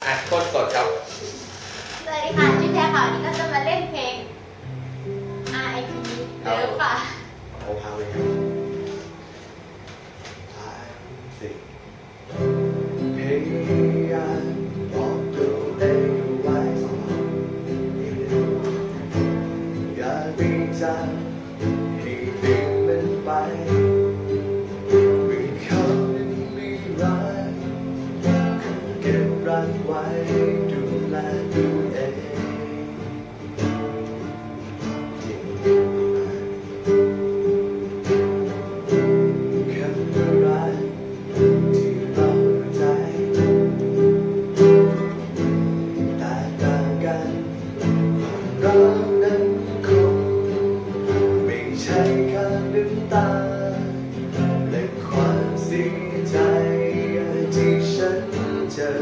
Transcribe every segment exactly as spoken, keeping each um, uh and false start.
อ่ะโคตรสดครับสวัสดีค่ะชื่อแพรค่ะวันนี้ก็จะมาเล่นเพลง อาร์ ไอ พี เลิฟค่ะโอ้พาเลยครับท้ายสิพยายามบอกตัวเองไว้สองอย่าดีใจให้ดิ้นมันไปไม่เขาไม่ร้ายเก็บรักไว้ดูแลตัวเองและความเสียใจที่ฉันเจอ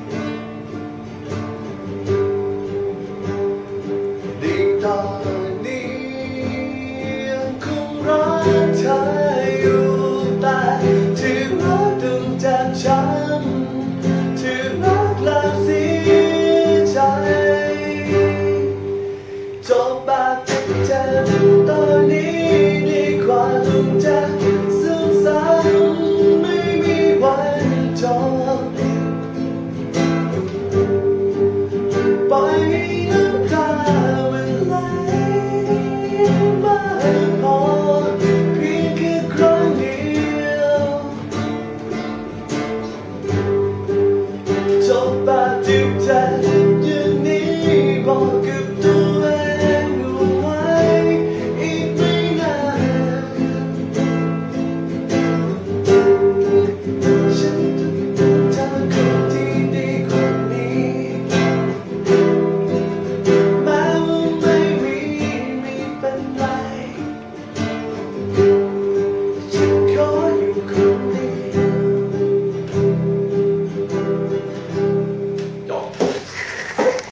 ดีตอนนี้ยังคงรักเธออยู่แต่ที่รักต้องจากฉันที่รักและเสียใจจบแบบเจ็บตอนนี้ดีกว่าต้องจะซึมซับไม่มีวันจบปล่อยให้น้ำตามันไหลมาพอเพียงแค่ครั้งเดียวจบแบบเจ็บ